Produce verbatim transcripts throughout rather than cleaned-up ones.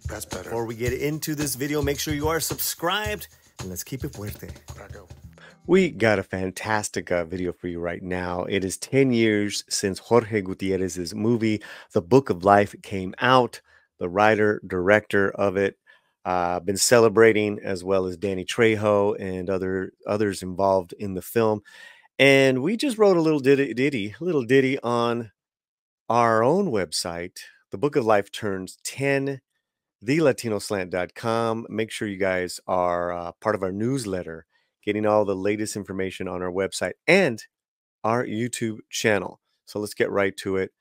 That's better. Before we get into this video, make sure you are subscribed and let's keep it fuerte. We got a fantastic uh, video for you right now. It is ten years since Jorge Gutierrez's movie, The Book of Life, came out. The writer, director of it, uh, been celebrating, as well as Danny Trejo and other others involved in the film. And we just wrote a little ditty, ditty, little ditty on our own website. The Book of Life turns ten. the latino slant dot com. Make sure you guys are uh, part of our newsletter, getting all the latest information on our website and our YouTube channel. So let's get right to it.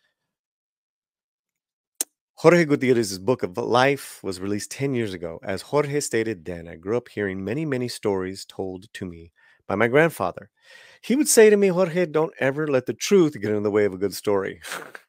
Jorge Gutierrez's Book of Life was released ten years ago. As Jorge stated then, I grew up hearing many, many stories told to me by my grandfather. He would say to me, Jorge, don't ever let the truth get in the way of a good story.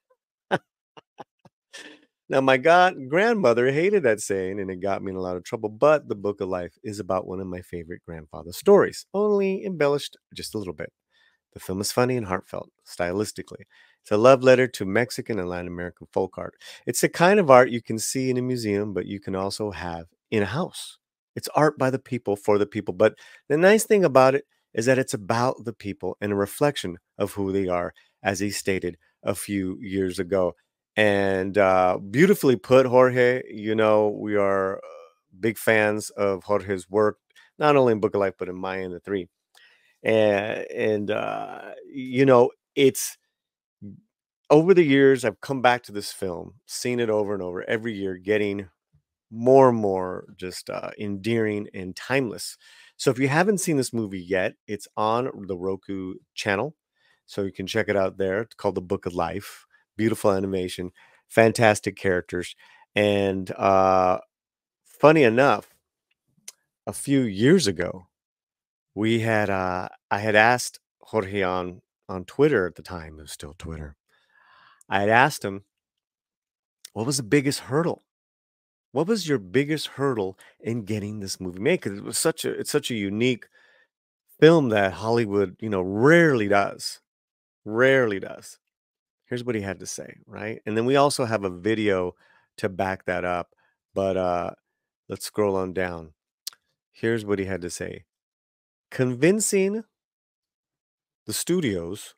Now, my god grandmother hated that saying, and it got me in a lot of trouble, but The Book of Life is about one of my favorite grandfather stories, only embellished just a little bit. The film is funny and heartfelt, stylistically. It's a love letter to Mexican and Latin American folk art. It's the kind of art you can see in a museum, but you can also have in a house. It's art by the people, for the people, but the nice thing about it is that it's about the people and a reflection of who they are, as he stated a few years ago. And uh, beautifully put, Jorge. You know, we are uh, big fans of Jorge's work, not only in Book of Life, but in Maya and the Three. And, and uh, you know, it's over the years, I've come back to this film, seen it over and over every year, getting more and more just uh, endearing and timeless. So if you haven't seen this movie yet, it's on the Roku channel. So you can check it out there. It's called The Book of Life. Beautiful animation, fantastic characters. And uh, funny enough, a few years ago, we had uh, I had asked Jorge on, on Twitter at the time, it was still Twitter. I had asked him, what was the biggest hurdle? What was your biggest hurdle in getting this movie made? Because it was such a it's such a unique film that Hollywood, you know, rarely does. Rarely does. Here's what he had to say, right? And then we also have a video to back that up. But uh, let's scroll on down. Here's what he had to say. Convincing the studios,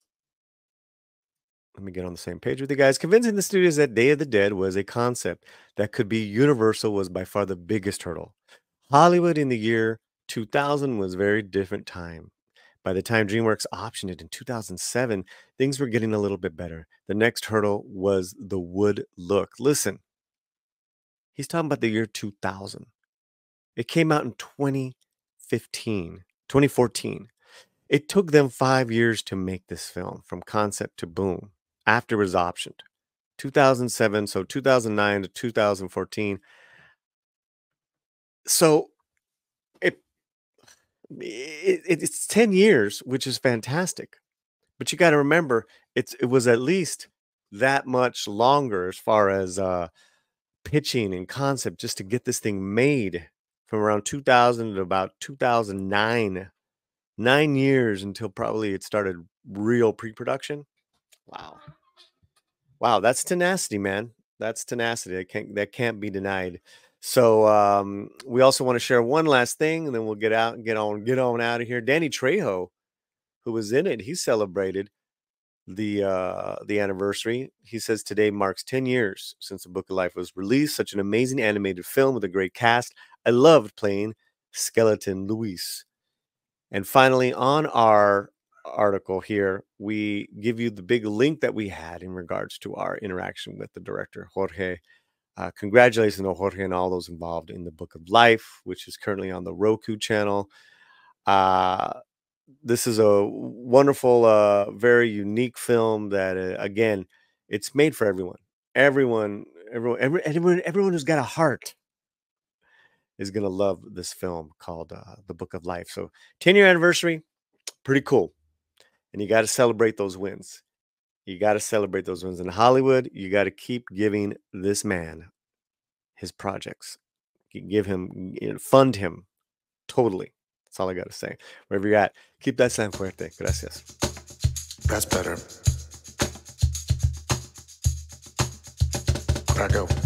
let me get on the same page with you guys. Convincing the studios that Day of the Dead was a concept that could be universal was by far the biggest hurdle. Hollywood in the year two thousand was a very different time. By the time DreamWorks optioned it in two thousand seven, things were getting a little bit better. The next hurdle was the wood look. Listen, he's talking about the year two thousand. It came out in twenty fifteen, twenty fourteen. It took them five years to make this film from concept to boom after it was optioned. two thousand seven, so two thousand nine to two thousand fourteen. So it It, it, it's ten years, which is fantastic. But you got to remember, it's it was at least that much longer as far as uh, pitching and concept just to get this thing made from around two thousand to about two thousand nine. Nine years until probably it started real pre-production. Wow. Wow, that's tenacity, man. That's tenacity. That can't, that can't be denied. So um, we also want to share one last thing, and then we'll get out and get on, get on out of here. Danny Trejo, who was in it, he celebrated the uh, the anniversary. He says today marks ten years since The Book of Life was released. Such an amazing animated film with a great cast. I loved playing Skeleton Luis. And finally, on our article here, we give you the big link that we had in regards to our interaction with the director, Jorge. Uh, congratulations to Jorge and all those involved in The Book of Life, which is currently on the Roku channel. Uh, this is a wonderful, uh, very unique film that, uh, again, it's made for everyone. Everyone, everyone, every, everyone, everyone who's got a heart is going to love this film called uh, The Book of Life. So ten-year anniversary, pretty cool. And you got to celebrate those wins. You got to celebrate those wins. In Hollywood, you got to keep giving this man his projects. Give him, you know, fund him totally. That's all I got to say. Wherever you're at, keep that slant fuerte. Gracias. That's better. Gotta go.